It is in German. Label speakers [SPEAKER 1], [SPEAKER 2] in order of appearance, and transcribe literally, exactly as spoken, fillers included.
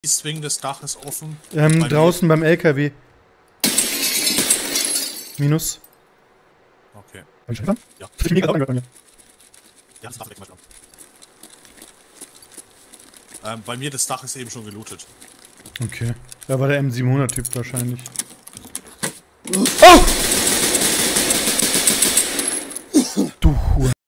[SPEAKER 1] Swing des Daches offen.
[SPEAKER 2] Ähm,
[SPEAKER 1] bei
[SPEAKER 2] draußen
[SPEAKER 1] mir.
[SPEAKER 2] beim L K W. Minus.
[SPEAKER 1] Okay.
[SPEAKER 2] Hab ich schon
[SPEAKER 1] Ja.
[SPEAKER 2] Ich bin gerade bei mir.
[SPEAKER 1] Ja, das Dach weg, mal dran. Ähm, bei mir das Dach ist eben schon gelootet.
[SPEAKER 2] Okay. Da war der M siebenhundert-Typ wahrscheinlich. Oh!